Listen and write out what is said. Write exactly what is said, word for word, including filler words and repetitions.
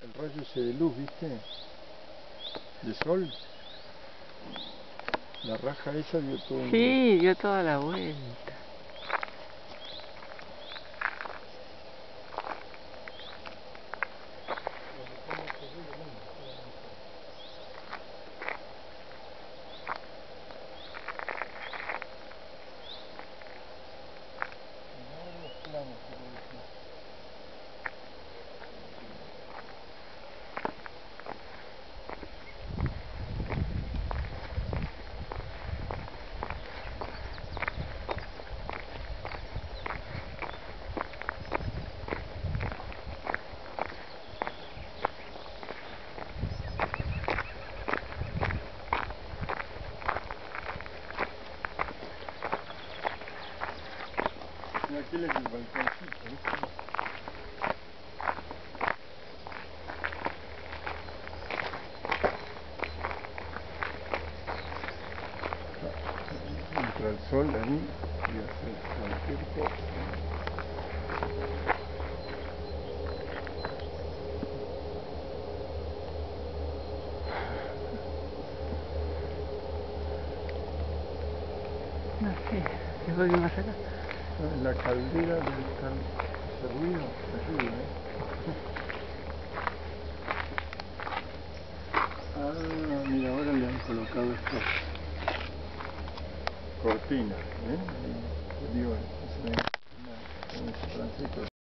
El rayo ese de luz, ¿viste? De sol. La raja esa dio todo un... Sí, dio toda la vuelta. Y aquí le el balconcito, ¿viste? Entra el sol ahí y hace cualquier cosa. No sé, ¿qué fue que más acá? En la caldera debe estar ese ruido, terrible, ¿eh? Ah, mira, ahora le han colocado estas cortinas, ¿eh? Ahí, digo, es una, una, un francés.